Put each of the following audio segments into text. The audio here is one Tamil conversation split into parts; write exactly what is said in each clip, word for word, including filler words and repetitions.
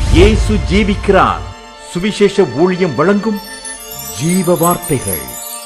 இயேசு ஜீவிக்கிறார். சுவிசேஷ ஊழியம் வழங்கும் ஜீவ வார்த்தைகள்.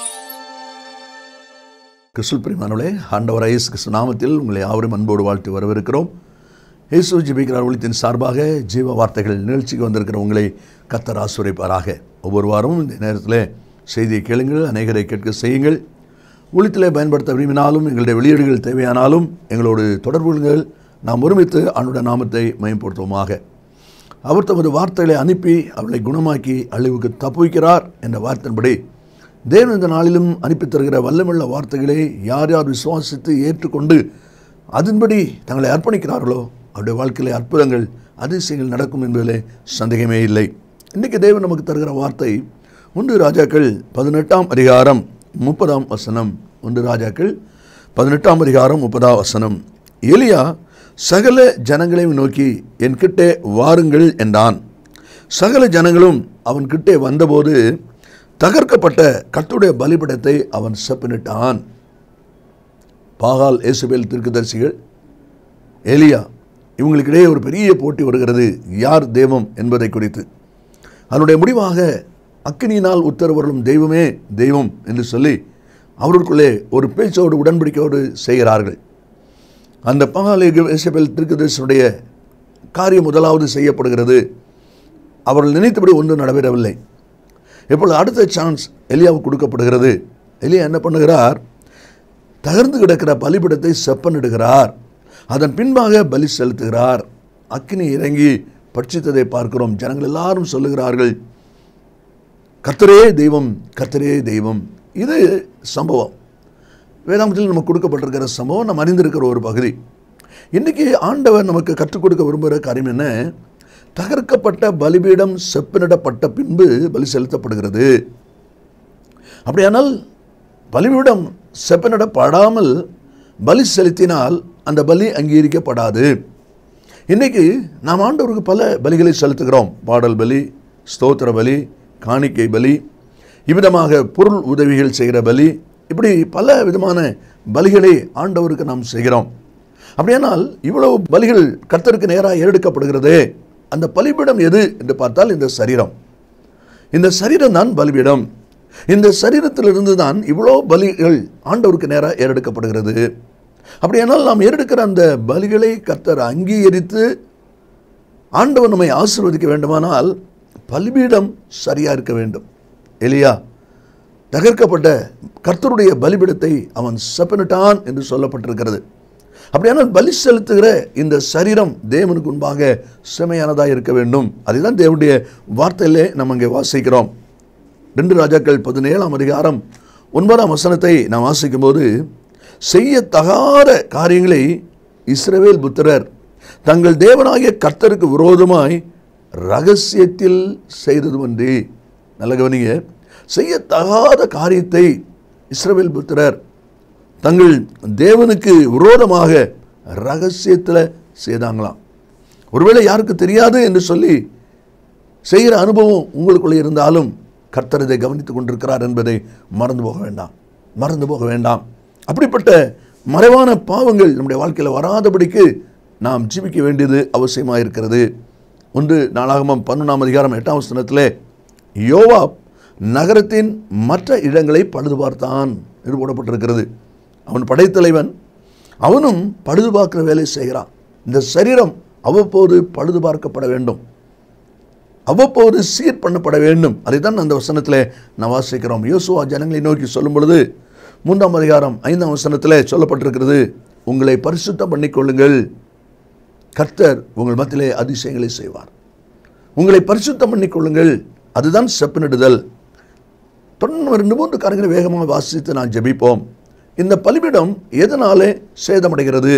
கிறிஸ்துவுக்குள் பிரியமானவர்களே, ஆண்டவர் இயேசு கிறிஸ்து நாமத்தில் உங்களை யாவரும் அன்போடு வாழ்த்து வரவேற்கிறோம். இயேசு ஜீவிக்கிறார் ஊழியத்தின் சார்பாக ஜீவ வார்த்தைகள் நிகழ்ச்சிக்கு வந்திருக்கிற உங்களை கர்த்தர் ஆசீர்வதிப்பாராக. ஒவ்வொரு வாரமும் இந்த நேரத்தில் செய்தியை கேளுங்கள், அநேகரை கேட்க செய்யுங்கள். ஊழியத்தில் பயன்படுத்த விரும்பினாலும் எங்களுடைய வெளியீடுகள் தேவையானாலும் எங்களோடு தொடர்பு கொள்ளுங்கள். நாம் ஒருமித்து ஆண்டவருடைய நாமத்தை மேம்படுத்துவோமாக. அவர் தமது வார்த்தைகளை அனுப்பி அவளை குணமாக்கி அழிவுக்கு தப்புவிக்கிறார் என்ற வார்த்தையின்படி தேவன் இந்த நாளிலும் அனுப்பி தருகிற வல்லமுள்ள வார்த்தைகளை யார் யார் விசுவாசித்து ஏற்றுக்கொண்டு அதன்படி தங்களை அர்ப்பணிக்கிறார்களோ அவருடைய வாழ்க்கையிலே அற்புதங்கள் அதிசயங்கள் நடக்கும் என்பதிலே சந்தேகமே இல்லை. இன்றைக்கு தேவன் நமக்கு தருகிற வார்த்தை ஒன்று ராஜாக்கள் பதினெட்டாம் அதிகாரம் முப்பதாம் வசனம். ஒன்று ராஜாக்கள் பதினெட்டாம் அதிகாரம் முப்பதாம் வசனம். எலியா சகல ஜனங்களையும் நோக்கி என் கிட்டே வாருங்கள் என்றான். சகல ஜனங்களும் அவன் கிட்டே வந்தபோது தகர்க்கப்பட்ட கர்த்தருடைய பலிபீடத்தை அவன் செப்பனிட்டான். பாகால், ஏசபேல் தீர்க்கதரிசிகள், எலியா இவங்களுக்கிடையே ஒரு பெரிய போட்டி வருகிறது, யார் தெய்வம் என்பதை குறித்து. அதனுடைய முடிவாக அக்கினியினால் உத்தரவர்களும் தெய்வமே தெய்வம் என்று சொல்லி அவர்களுக்குள்ளே ஒரு பேச்சோடு உடன்படிக்கையோடு செய்கிறார்கள். அந்த பாகால், ஏசபேல் தீர்க்கதரிசியுடைய காரியம் முதலாவது செய்யப்படுகிறது. அவர்கள் நினைத்தபடி ஒன்றும் நடைபெறவில்லை. இப்பொழுது அடுத்த சான்ஸ் எலியாவுக்கு கொடுக்கப்படுகிறது. எலியா என்ன பண்ணுகிறார்? தகர்ந்து கிடக்கிற பலிபீடத்தை செப்பனிடுகிறார். அதன் பின்பாக பலி செலுத்துகிறார். அக்கினி இறங்கி பட்சித்ததை பார்க்கிறோம். ஜனங்கள் எல்லாரும் சொல்லுகிறார்கள், கர்த்தரே தெய்வம், கர்த்தரே தெய்வம். இது சம்பவம் வேதாந்தத்தில் நமக்கு கொடுக்கப்பட்டிருக்கிற சம்பவம், நாம் அறிந்திருக்கிற ஒரு பகுதி. இன்றைக்கி ஆண்டவர் நமக்கு கற்றுக் கொடுக்க விரும்புகிற காரியம் என்ன? தகர்க்கப்பட்ட பலிபீடம் செப்பனிடப்பட்ட பின்பு பலி செலுத்தப்படுகிறது. அப்படியானால் பலிபீடம் செப்பனிடப்படாமல் பலி செலுத்தினால் அந்த பலி அங்கீகரிக்கப்படாது. இன்றைக்கி நாம் ஆண்டவருக்கு பல பலிகளை செலுத்துகிறோம். பாடல் பலி, ஸ்தோத்திர பலி, காணிக்கை பலி, இவ்விதமாக பொருள் உதவிகள் செய்கிற பலி, இப்படி பல விதமான பலிகளை ஆண்டவருக்கு நாம் செய்கிறோம். அப்படியானால் இவ்வளவு பலிகள் கர்த்தருக்கு நேராக ஏறெடுக்கப்படுகிறதே, அந்த பலிபீடம் எது என்று பார்த்தால் இந்த சரீரம். இந்த சரீரம் தான் பலிபீடம். இந்த சரீரத்திலிருந்து தான் இவ்வளோ பலிகள் ஆண்டவருக்கு நேராக ஏறெடுக்கப்படுகிறது. அப்படியானால் நாம் ஏறெடுக்கிற அந்த பலிகளை கர்த்தர் அங்கீகரித்து ஆண்டவர் நம்மை ஆசீர்வதிக்க வேண்டுமானால் பலிபீடம் சரியாக இருக்க வேண்டும். எலியா தகர்க்கப்பட்ட கர்த்தருடைய பலிபீடத்தை அவன் செப்பனிட்டான் என்று சொல்லப்பட்டிருக்கிறது. அப்படியானால் பலி செலுத்துகிற இந்த சரீரம் தேவனுக்கு முன்பாக செமையானதாக இருக்க வேண்டும். அதுதான் தேவனுடைய வார்த்தையிலே நம்ம இங்கே வாசிக்கிறோம். ரெண்டு ராஜாக்கள் பதினேழாம் அதிகாரம் ஒன்பதாம் வசனத்தை நாம் வாசிக்கும் போது, செய்யத்தகாத காரியங்களை இஸ்ரவேல் புத்திரர் தங்கள் தேவனாகிய கர்த்தருக்கு விரோதமாய் இரகசியத்தில் செய்தது ஒன்றி. நல்ல கவனிங்க, செய்யத்தகாத காரியத்தை இஸ்ரவேல் புத்திரர் தங்கள் தேவனுக்கு விரோதமாக இரகசியத்தில் செய்தாங்களாம். ஒருவேளை யாருக்கு தெரியாது என்று சொல்லி செய்கிற அனுபவம் உங்களுக்குள்ளே இருந்தாலும் கர்த்தர் இதை கவனித்துக் கொண்டிருக்கிறார் என்பதை மறந்து போக வேண்டாம், மறந்து போக வேண்டாம். அப்படிப்பட்ட மறைவான பாவங்கள் நம்முடைய வாழ்க்கையில் வராதபடிக்கு நாம் ஜீவிக்க வேண்டியது அவசியமாக இருக்கிறது. ஒன்று நாளாகமம் பதினொன்றாம் அதிகாரம் எட்டாம் வசனத்திலே, யோவாப் நகரத்தின் மற்ற இடங்களை பழுது பார்த்தான் என்று போடப்பட்டிருக்கிறது. அவன் படைத்தலைவன், அவனும் பழுது பார்க்கிற வேலை செய்கிறான். இந்த சரீரம் அவ்வப்போது பழுது பார்க்கப்பட வேண்டும், அவ்வப்போது சீர் பண்ணப்பட வேண்டும். அதைத்தான் அந்த வசனத்தில் நான் வாசிக்கிறோம். யோசுவா ஜனங்களை நோக்கி சொல்லும் பொழுது மூன்றாம் அதிகாரம் ஐந்தாம் வசனத்தில் சொல்லப்பட்டிருக்கிறது, உங்களை பரிசுத்தம் பண்ணிக்கொள்ளுங்கள், கர்த்தர் உங்கள் மத்தியிலே அதிசயங்களை செய்வார். உங்களை பரிசுத்தம் பண்ணிக்கொள்ளுங்கள், அதுதான் செப்பனிடுதல். தொடர்ந்து ரெண்டு மூன்று காரியங்களை வேகமாக வாசித்து நான் ஜெபிப்போம். இந்த பலிபீடம் எதனாலே சேதமடைகிறது,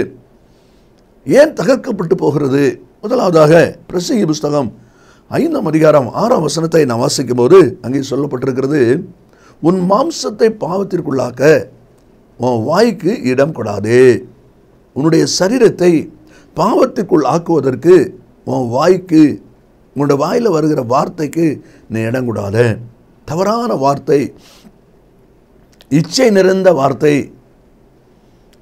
ஏன் தகர்க்கப்பட்டு போகிறது? முதலாவதாக பிரசங்கி புஸ்தகம் ஐந்தாம் அதிகாரம் ஆறாம் வசனத்தை நான் வாசிக்கும் போது அங்கே சொல்லப்பட்டிருக்கிறது, உன் மாம்சத்தை பாவத்திற்குள்ளாக்க உன் வாய்க்கு இடம் கொடாதே. உன்னுடைய சரீரத்தை பாவத்திற்குள் ஆக்குவதற்கு உன் வாய்க்கு, உன்னுடைய வாயில் வருகிற வார்த்தைக்கு நீ இடம் கொடாத. தவறான வார்த்தை, இச்சை நிறைந்த வார்த்தை,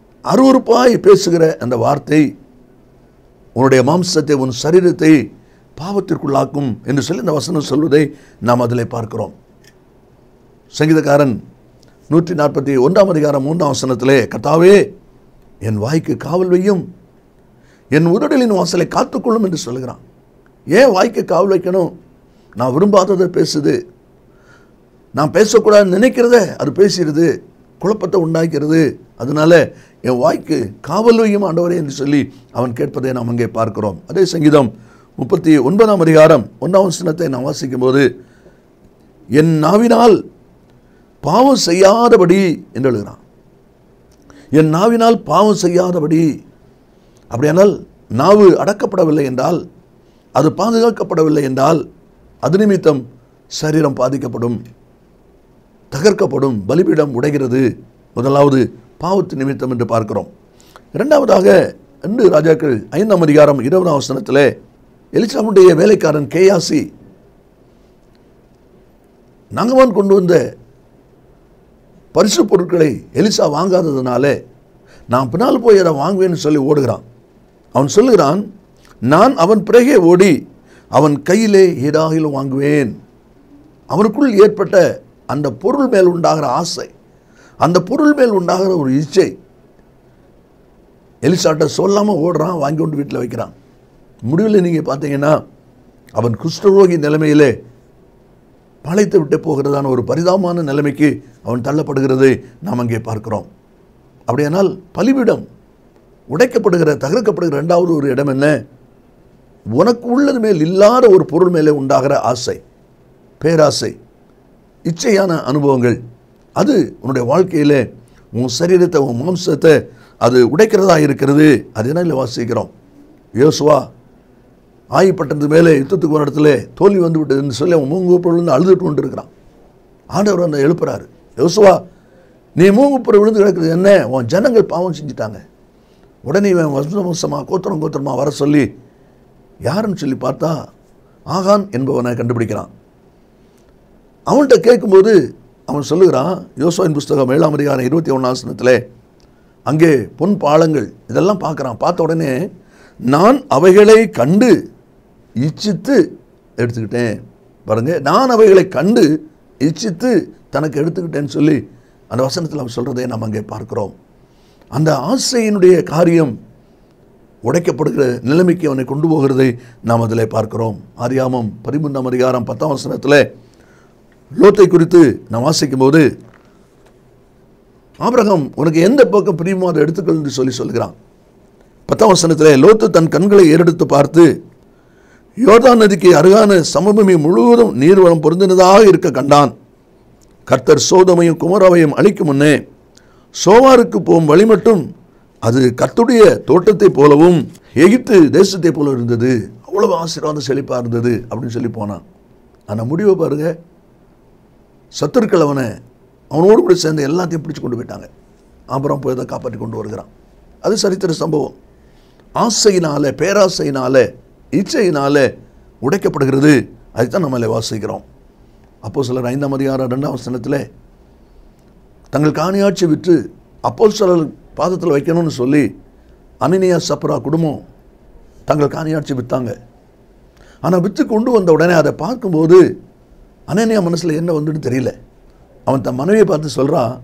அருவருப்பாய் பேசுகிற அந்த வார்த்தை உன்னுடைய மாம்சத்தை, உன் சரீரத்தை பாவத்திற்குள்ளாக்கும் என்று சொல்லி இந்த வசனம் சொல்வதை நாம் அதில் பார்க்கிறோம். சங்கீதக்காரன் நூற்றி நாற்பத்தி ஒன்றாம் அதிகாரம் மூன்றாம் வசனத்திலே, கர்த்தாவே என் வாய்க்கு காவல் வையும், என் உதடலின் வாசலை காத்துக்கொள்ளும் என்று சொல்லுகிறான். ஏன் வாய்க்கு காவல் வைக்கணும்? நான் விரும்பாததை பேசுது, நான் பேசக்கூடாதுன்னு நினைக்கிறத அது பேசுகிறது, குழப்பத்தை உண்டாக்கிறது. அதனால என் வாய்க்கு காவல் வையும் ஆண்டவரே என்று சொல்லி அவன் கேட்பதை நாம் அங்கே பார்க்கிறோம். அதே சங்கீதம் முப்பத்தி ஒன்பதாம் அதிகாரம் ஒன்றாம் வசனத்தை நாம் வாசிக்கும் போது, என் நாவினால் பாவம் செய்யாதபடி என்று எழுதுகிறான். என் நாவினால் பாவம் செய்யாதபடி. அப்படியானால் நாவு அடக்கப்படவில்லை என்றால், அது பாதுகாக்கப்படவில்லை என்றால், அது நிமித்தம் சரீரம் பாதிக்கப்படும், தகர்க்கப்படும், பலிபீடம் உடைகிறது. முதலாவது பாவத்து நிமித்தம் என்று பார்க்கிறோம். இரண்டாவதாக ரெண்டு ராஜாக்கள் ஐந்தாம் அதிகாரம் இருபதாம் வசனத்தில் எலிசாவுடைய வேலைக்காரன் கேயாசி நாகமான் கொண்டு வந்த பரிசு பொருட்களை எலிசா வாங்காததுனால நான் பின்னால் போய் அதை வாங்குவேன்னு சொல்லி ஓடுகிறான். அவன் சொல்லுகிறான், நான் அவன் பிறகே ஓடி அவன் கையிலே ஏதாகிலும் வாங்குவேன். அவனுக்குள் ஏற்பட்ட அந்த பொருள் மேல் உண்டாகிற ஆசை, அந்த பொருள் மேல் உண்டாகிற ஒரு இச்சை, எலிசாட்ட சொல்லாமல் ஓடுறான், வாங்கி கொண்டு வீட்டில் வைக்கிறான். முடிவில் நீங்கள் பார்த்தீங்கன்னா அவன் குஷ்டரோகி நிலைமையிலே பழைத்து விட்டு போகிறதான ஒரு பரிதாபமான நிலைமைக்கு அவன் தள்ளப்படுகிறதை நாம் அங்கே பார்க்கிறோம். அப்படியானால் பலிபீடம் உடைக்கப்படுகிற, தகர்க்கப்படுகிற இரண்டாவது ஒரு இடம் என்ன? உனக்கு உள்ளது மேல் இல்லாத ஒரு பொருள் மேலே உண்டாகிற ஆசை, பேராசை, இச்சையான அனுபவங்கள். அது உன்னுடைய வாழ்க்கையில் உன் சரீரத்தை, உன் மாம்சத்தை அது உடைக்கிறதா இருக்கிறது. அது என்ன வாசிக்கிறோம், யோசுவா ஆயப்பட்டது மேலே யுத்தத்துக்கு ஒரு இடத்துல தோல்வி வந்து விட்டதுன்னு சொல்லி அவன் மூங்குப்புற விழுந்து அழுதுட்டு கொண்டு இருக்கிறான். ஆண்டவர் அந்த எழுப்புறாரு, யோசுவா நீ மூங்குப்புற விழுந்து கிடக்கிறது என்ன? உன் ஜனங்கள் பாவம் செஞ்சுட்டாங்க. உடனே இவன் வம்ச வம்சமாக கோத்திரம் கோத்திரமாக வர சொல்லி யாருன்னு சொல்லி பார்த்தா ஆகான் என்பவனை கண்டுபிடிக்கிறான். அவன்கிட்ட கேட்கும்போது அவன் சொல்லுகிறான், யோசுவாவின் புஸ்தகம் ஏழாம் அதிகாரம் இருபத்தி ஒன்றாம் வசனத்தில் அங்கே பொன் பாலங்கள் இதெல்லாம் பார்க்குறான். பார்த்த உடனே நான் அவைகளை கண்டு இச்சித்து எடுத்துக்கிட்டேன். பாருங்க, நான் அவைகளை கண்டு இச்சித்து தனக்கு எடுத்துக்கிட்டேன்னு சொல்லி அந்த வசனத்தில் அவன் சொல்கிறதை நாம் அங்கே பார்க்கிறோம். அந்த ஆசையினுடைய காரியம் உடைக்கப்படுகிற நிலைமைக்கு அவனை கொண்டு போகிறதை நாம் அதில் பார்க்கிறோம். ஆதியாகமம் பதிமூன்றாம் அதிகாரம் பத்தாம் வசனத்தில் லோத்தை குறித்து நாம் வாசிக்கும் போது, ஆபிரகாம் உனக்கு எந்த பக்கம் பிரியமோ அதை எடுத்துக்கொள் என்று சொல்லி சொல்கிறான். பத்தாம் வசனத்தில் லோத்து தன் கண்களை ஏறெடுத்து பார்த்து யோர்தான் நதிக்கு அருகான சமபூமி முழுவதும் நீர்வளம் பொருந்தினதாக இருக்க கண்டான். கர்த்தர் சோதோமையும் குமராவையும் அழிக்கும் முன்னே சோவாருக்கு போகும் வழி மட்டும் அது கர்த்தருடைய தோட்டத்தை போலவும் எகிப்து தேசத்தை போல இருந்தது, அவ்வளவு ஆசீர்வாத செழிப்பாக இருந்தது அப்படின்னு சொல்லி போனான். ஆனால் முடிவை பாருங்க, சத்துருக்கள் அவனை அவனோடு கூட சேர்ந்து எல்லாத்தையும் பிடிச்சு கொண்டு போயிட்டாங்க. அப்புறம் போய் அதை காப்பாற்றி கொண்டு வருகிறான். அது சரித்திர சம்பவம். ஆசையினால, பேராசையினால, இச்சையினால உடைக்கப்படுகிறது. அதுதான் நம்மளை வாசிக்கிறோம். அப்போஸ்தலர் ஐந்தாம் அதிகாரம் ரெண்டாம் வசனத்தில் தங்கள் காணியாட்சி விற்று அப்போஸ்தலர் பாதத்தில் வைக்கணும்னு சொல்லி அனனியா சப்ரா குடும்பம் தங்கள் காணியாட்சி விற்றாங்க. ஆனால் விற்று கொண்டு வந்த உடனே அதை பார்க்கும்போது அனனியா மனசில் என்ன வந்துன்னு தெரியல. அவன் தன் மனைவியை பார்த்து சொல்கிறான்,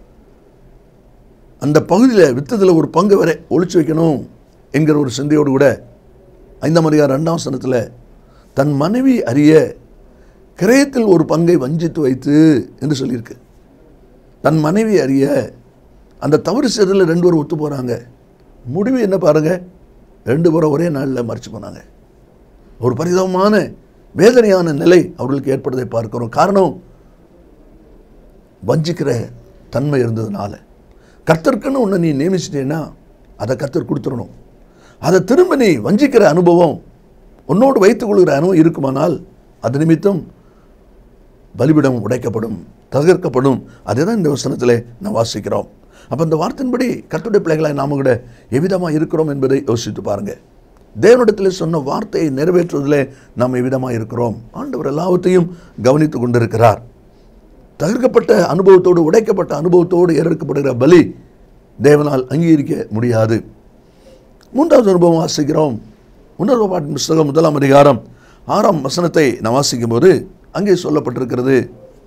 அந்த பகுதியில் விற்றதில் ஒரு பங்கு வரை ஒழிச்சு வைக்கணும் என்கிற ஒரு சிந்தையோடு கூட ஐந்தாம் அதிகாரம் ரெண்டாம் வசனத்தில் தன் மனைவி அறிய கிரயத்தில் ஒரு பங்கை வஞ்சித்து வைத்து என்று சொல்லியிருக்கு. தன் மனைவி அறிய அந்த தவறு செய்ததில் ரெண்டு பேரும் ஒத்து போகிறாங்க. முடிவு என்ன பாருங்க, ரெண்டு பேரும் ஒரே நாளில் மறைச்சு போனாங்க. ஒரு பரிதாபமான வேதனையான நிலை அவர்களுக்கு ஏற்படுவதை பார்க்கிறோம். காரணம், வஞ்சிக்கிற தன்மை இருந்ததுனால. கர்த்தருக்குன்னு ஒன்று நீ நியமிச்சிட்டேன்னா அதை கர்த்தர் கொடுத்துடணும். அதை திரும்ப நீ வஞ்சிக்கிற அனுபவம் உன்னோடு வைத்துக் கொள்கிற அனுபவம் இருக்குமானால் அது நிமித்தம் பலிபீடம் உடைக்கப்படும், தகர்க்கப்படும். அதே தான் இந்த வசனத்தில் நான் வாசிக்கிறோம். அப்போ இந்த வார்த்தையின்படி கர்த்தருடைய பிள்ளைகளாய் நாம கூட எவ்விதமாக இருக்கிறோம் என்பதை யோசித்து பாருங்கள். தேவனிடத்தில் சொன்ன வார்த்தையை நிறைவேற்றுவதில் நாம் எவ்விதமாக இருக்கிறோம். ஆண்டவர் எல்லாவற்றையும் கவனித்து கொண்டிருக்கிறார். தகர்க்கப்பட்ட அனுபவத்தோடு, உடைக்கப்பட்ட அனுபவத்தோடு ஏற்கப்படுகிற பலி தேவனால் அங்கீகரிக்க முடியாது. மூன்றாவது அனுபவம் வாசிக்கிறோம். உணர்வு பாட்டின் புஸ்தகம் முதலாம் அதிகாரம் ஆறாம் வசனத்தை நான் வாசிக்கும் போது அங்கே சொல்லப்பட்டிருக்கிறது,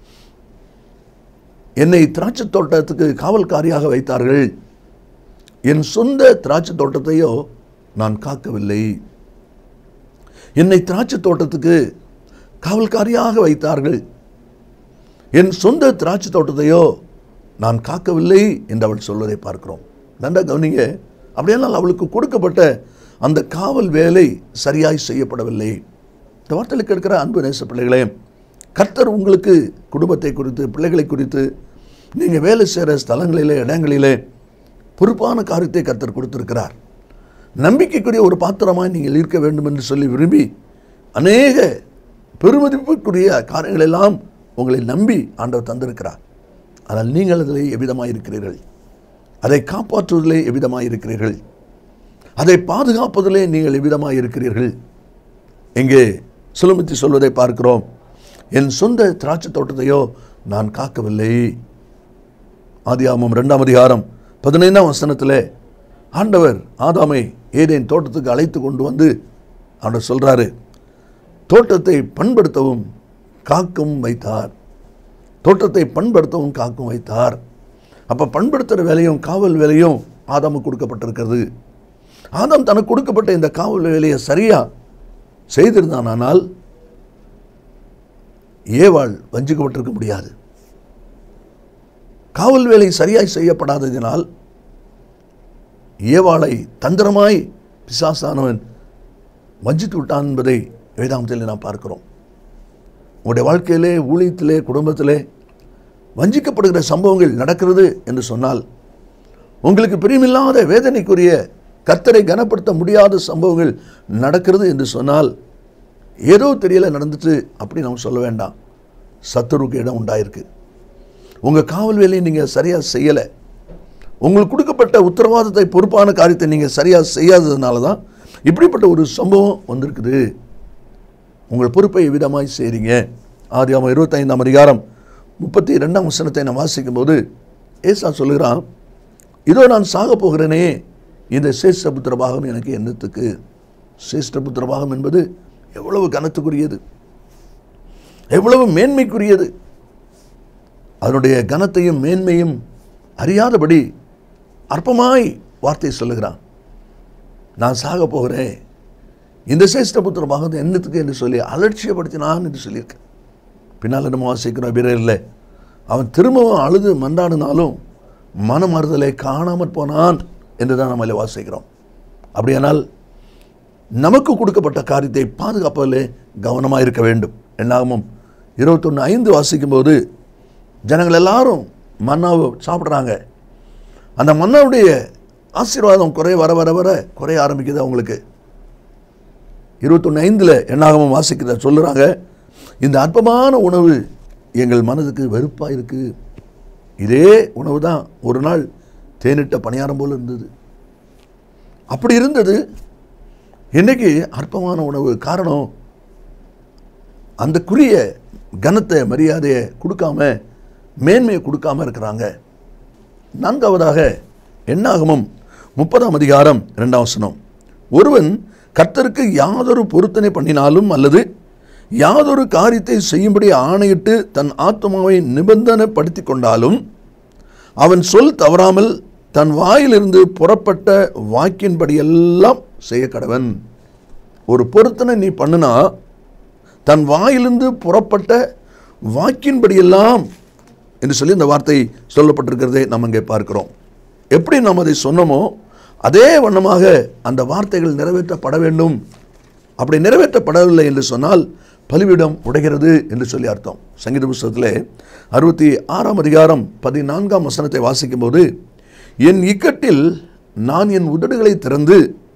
என்னை திராட்சை தோட்டத்துக்கு காவல்காரியாக வைத்தார்கள், என் சொந்த திராட்சை தோட்டத்தையோ நான் காக்கவில்லை. என்னை திராட்சை தோட்டத்துக்கு காவல்காரியாக வைத்தார்கள், என் சொந்த திராட்சை தோட்டத்தையோ நான் காக்கவில்லை என்று அவள் சொல்வதை பார்க்கிறோம். நன்றா கவனிங்க. அப்படியானால் அவளுக்கு கொடுக்கப்பட்ட அந்த காவல் வேலை சரியாய் செய்யப்படவில்லை. இந்த வார்த்தைகளுக்கு இருக்கிற அன்பு நேச பிள்ளைகளே, கர்த்தர் உங்களுக்கு குடும்பத்தை குறித்து, பிள்ளைகளை குறித்து, நீங்கள் வேலை செய்கிற ஸ்தலங்களிலே, இடங்களிலே பொறுப்பான காரியத்தை கர்த்தர் கொடுத்திருக்கிறார். நம்பிக்கைக்குரிய ஒரு பாத்திரமாய் நீங்கள் இருக்க வேண்டும் என்று சொல்லி விரும்பி அநேக பெருமதிப்புக்குரிய காரியங்களெல்லாம் உங்களை நம்பி ஆண்டவர் தந்திருக்கிறார். ஆனால் நீங்கள் அதிலே எவ்விதமாக இருக்கிறீர்கள்? அதை காப்பாற்றுவதிலே எவ்விதமாக இருக்கிறீர்கள்? அதை பாதுகாப்பதிலே நீங்கள் எவ்விதமாக இருக்கிறீர்கள்? எங்கே சுலமித்தி சொல்வதை பார்க்கிறோம், என் சொந்த திராட்சை தோட்டத்தையோ நான் காக்கவில்லை. ஆதியாகமம் இரண்டாம் அதிகாரம் பதினைந்தாம் வசனத்தில் ஆண்டவர் ஆதாமை ஏதேன் தோட்டத்துக்கு அழைத்து கொண்டு வந்து ஆண்டவர் சொல்றாரு, தோட்டத்தை பண்படுத்தவும் காக்கவும் வைத்தார். தோட்டத்தை பண்படுத்தவும் காக்கவும் வைத்தார். அப்போ பண்படுத்துகிற வேலையும் காவல் வேலையும் ஆதாமுக்கு கொடுக்கப்பட்டிருக்கிறது. ஆதாம் தனக்கு கொடுக்கப்பட்ட இந்த காவல் வேலையை சரியா செய்திருந்தானால் ஏவாள் வஞ்சிக்கப்பட்டிருக்க முடியாது. காவல் வேலை சரியாய் செய்யப்படாததினால் ஏவாளை தந்திரமாய் பிசாசானவன் வஞ்சித்து விட்டான் என்பதை வேதாந்தத்தில் நாம் பார்க்கிறோம். உங்களுடைய வாழ்க்கையிலே, ஊழியத்திலே, குடும்பத்திலே வஞ்சிக்கப்படுகிற சம்பவங்கள் நடக்கிறது என்று சொன்னால், உங்களுக்கு பிரியமில்லாத வேதனைக்குரிய கர்த்தரை கனப்படுத்த முடியாத சம்பவங்கள் நடக்கிறது என்று சொன்னால், ஏதோ தெரியல நடந்துட்டு அப்படி நாம் சொல்ல வேண்டாம். சத்துருக்கு இடம் உண்டாயிருக்கு. உங்கள் காவல் வேலையை நீங்கள் சரியாக செய்யலை. உங்களுக்கு கொடுக்கப்பட்ட உத்தரவாதத்தை, பொறுப்பான காரியத்தை நீங்கள் சரியாக செய்யாததுனால தான் இப்படிப்பட்ட ஒரு சம்பவம் வந்திருக்குது. உங்கள் பொறுப்பை விதமாய் செய்கிறீங்க. ஆதியாகமம் இருபத்தைந்தாம் அதிகாரம் முப்பத்தி ரெண்டாம் வசனத்தை நான் வாசிக்கும் போது ஏசா சொல்லுகிறான், இதோ நான் சாக போகிறேனே, இந்த சேஷ்டபுத்திர பாகம் எனக்கு என்னத்துக்கு? சேஷ்டபுத்திர பாகம் என்பது எவ்வளவு கனத்துக்குரியது, எவ்வளவு மேன்மைக்குரியது. அதனுடைய கனத்தையும் மேன்மையும் அறியாதபடி அற்பமாய் வார்த்தை சொல்லுகிறான். நான் சாக போகிறேன், இந்த சேஷ்டபுத்திர பாகத்தை என்னத்துக்கு என்று சொல்லி அலட்சியப்படுத்தினான் என்று சொல்லியிருக்கேன். பின்னால் நம்ம வாசிக்கிறோம், வீரரில் அவன் திரும்பவும் அழுது மன்றாடினாலும் மனமாறுதலை காணாமற் போனான் என்று தான் நம்மளை வாசிக்கிறோம். அப்படியானால் நமக்கு கொடுக்கப்பட்ட காரியத்தை பாதுகாப்பதிலே கவனமாக இருக்க வேண்டும். என்னாகமும் இருபத்தொன்று ஐந்து வாசிக்கும் போது ஜனங்கள் எல்லாரும் மன்னாவை சாப்பிட்றாங்க. அந்த மன்னாவுடைய ஆசீர்வாதம் குறைய வர வர வர குறைய ஆரம்பிக்குது அவங்களுக்கு. இருபத்தொன்று ஐந்தில் என்னாகமும் வாசிக்கிறத சொல்லுறாங்க, இந்த அற்பமான உணவு எங்கள் மனதுக்கு வெறுப்பாக இருக்குது. இதே உணவு தான் ஒரு நாள் தேனிட்ட பணியாரம் போல் இருந்தது. அப்படி இருந்தது, இன்னைக்கு அற்பமான உணவு. காரணம், அந்த குறிய கனத்தை, மரியாதையை கொடுக்காம, மேன்மையை கொடுக்காம இருக்கிறாங்க. நான்காவதாக என்னாகமும் முப்பதாம் அதிகாரம் இரண்டாம் வசனம், ஒருவன் கர்த்தருக்கு யாதொரு பொருத்தனை பண்ணினாலும் அல்லது யாதொரு காரியத்தை செய்யும்படி ஆணையிட்டு தன் ஆத்மாவை நிபந்தனைப்படுத்தி கொண்டாலும் அவன் சொல் தவறாமல் தன் வாயிலிருந்து புறப்பட்ட வாக்கின்படியெல்லாம் செய்ய கடவன். ஒரு பொருத்தனை நீ பண்ணுனா தன் வாயிலிருந்து புறப்பட்ட வாக்கின்படியெல்லாம் என்று சொல்லி இந்த வார்த்தை சொல்லப்பட்டிருக்கிறதை நாம் இங்கே பார்க்கிறோம். எப்படி நாம் அதை சொன்னோமோ அதே வண்ணமாக அந்த வார்த்தைகள் நிறைவேற்றப்பட வேண்டும். அப்படி நிறைவேற்றப்படவில்லை என்று சொன்னால் பலிபீடம் உடைகிறது என்று சொல்லி அர்த்தம். சங்கீத புஸ்தகத்திலே அறுபத்தி ஆறாம் அதிகாரம் பதினான்காம் வசனத்தை வாசிக்கும் போது, என் இக்கட்டில் நான் என் உதடுகளை திறந்து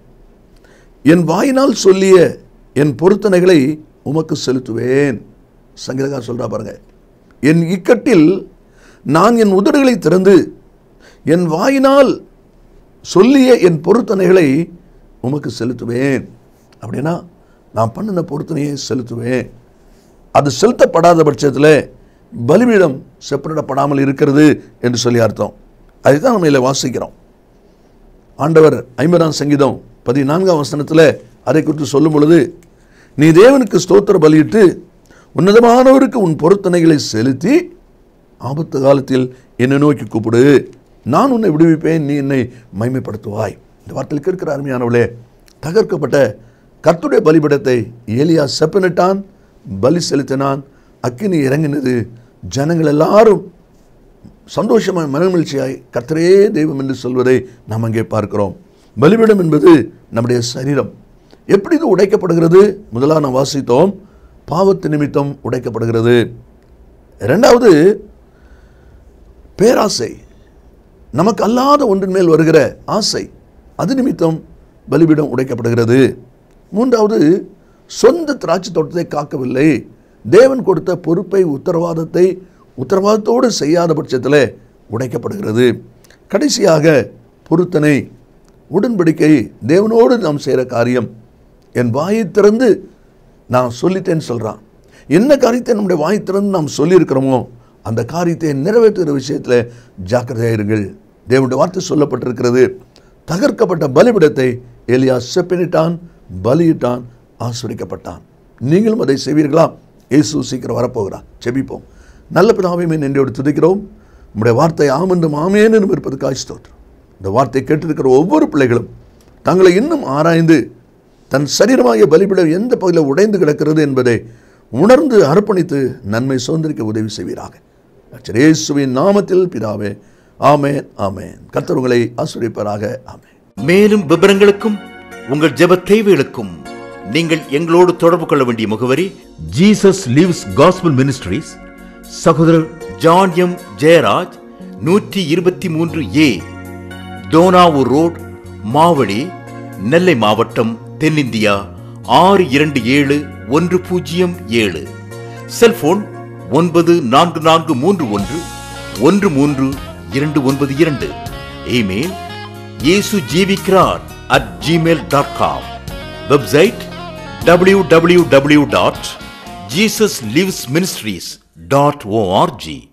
என் வாயினால் சொல்லிய என் பொருத்தனைகளை உமக்கு செலுத்துவேன். சங்கீதக்காரர் சொல்றா பாருங்க, என் இக்கட்டில் நான் என் உதடுகளை திறந்து என் வாயினால் சொல்லிய என் பொருத்தனைகளை உமக்கு செலுத்துவேன். அப்படின்னா நான் பண்ணின பொருத்தனையை செலுத்துவேன். அது செலுத்தப்படாத பட்சத்தில் பலிபீடம் செப்பனிடப்படாமல் இருக்கிறது என்று சொல்லி அர்த்தம். அதுதான் நம்ம இதில் வாசிக்கிறோம். ஆண்டவர் ஐம்பதாம் சங்கீதம் பதினான்காம் வசனத்தில் அதை குறித்து சொல்லும் பொழுது, நீ தேவனுக்கு ஸ்தோத்திர பலியிட்டு உன்னதமானவருக்கு உன் பொருத்தனைகளை செலுத்தி ஆபத்து காலத்தில் என்னை நோக்கி கூப்பிடு, நான் உன்னை விடுவிப்பேன், நீ என்னை மைமைப்படுத்துவாய். இந்த வார்த்தையில் கேட்கிற அருமையானவளே, தகர்க்கப்பட்ட கர்த்தருடைய பலிபீடத்தை ஏலியா செப்பனிட்டான், பலி செலுத்தினான், அக்கினி இறங்கினது. ஜனங்கள் எல்லாரும் சந்தோஷமாய் மனமகிழ்ச்சியாய் கர்த்தரே தெய்வம் என்று சொல்வதை நாம் அங்கே பார்க்கிறோம். பலிபீடம் என்பது நம்முடைய சரீரம். எப்படி இது உடைக்கப்படுகிறது? முதலாக நாம் வாசித்தோம், பாவத்து நிமித்தம் உடைக்கப்படுகிறது. இரண்டாவது, பேராசை, நமக்கு அல்லாத ஒன்றின் மேல் வருகிற ஆசை, அது நிமித்தம் பலிபீடம் உடைக்கப்படுகிறது. மூன்றாவது, சொந்த திராட்சை தோட்டத்தை காக்கவில்லை, தேவன் கொடுத்த பொறுப்பை உத்தரவாதத்தை உத்தரவாதத்தோடு செய்யாத பட்சத்தில் உடைக்கப்படுகிறது. கடைசியாக பொருத்தனை, உடன்படிக்கை, தேவனோடு நாம் செய்கிற காரியம். என் வாயை திறந்து நான் சொல்லிட்டேன்னு சொல்கிறான். என்ன காரியத்தை நம்முடைய வாயை திறந்து நாம் சொல்லியிருக்கிறோமோ அந்த காரியத்தை நிறைவேற்றுகிற விஷயத்தில் ஜாக்கிரதையாக இருங்கள். தேவனுடைய வார்த்தை சொல்லப்பட்டிருக்கிறது, தகர்க்கப்பட்ட பலிபீடத்தை எலியா செப்பனிட்டான், பலியிட்டான், ஆசீர்வதிக்கப்பட்டான். நீங்களும் அதை செய்வீர்களா? இயேசு சீக்கிரம் வரப்போகிறார். செபிப்போம். நல்ல பிதாவே, நன்றியோடு துதிக்கிறோம். நம்முடைய வார்த்தை ஆமென்றும் ஆமென் என்று இருப்பதற்காக ஸ்தோத்திரம். இந்த வார்த்தை கேட்டிருக்கிற ஒவ்வொரு பிள்ளைகளும் தங்களை இன்னும் ஆராய்ந்து தன் சரீரமாகிய பலிபீடம் எந்த பகுதியில் உடைந்து கிடக்கிறது என்பதை உணர்ந்து அர்ப்பணித்து நன்மை சுதந்திரிக்க உதவி செய்வீராக. இயேசுவின் நாமத்தில் பிதாவே, ஆமென், ஆமென். கர்த்தர் உங்களை ஆசீர்வதிப்பாராக. ஆமென். மேலும் விவரங்களுக்கும் உங்கள் ஜெப தேவைகளுக்கும் நீங்கள் எங்களோடு தொடர்பு கொள்ள வேண்டிய முகவரி, ஜீசஸ் லிவ்ஸ் காஸ்பல் மினிஸ்ட்ரீஸ், சகோதரர் ஜான் எம் ஜெயராஜ், நூற்றி இருபத்தி மூன்று ஏ தோனாவூர் ரோட், மாவடி, நெல்லை மாவட்டம், தென்னிந்தியா ஆறு இரண்டு ஏழு ஒன்று பூஜ்ஜியம் ஏழு. செல்போன் ஒன்பது நான்கு நான்கு மூன்று ஒன்று ஒன்று மூன்று இரண்டு ஒன்பது இரண்டு. இமெயில் இயேசு ஜீவிக்கிறார் at Gmail dot com. Website W W W dot Jesus Lives Ministries dot O R G.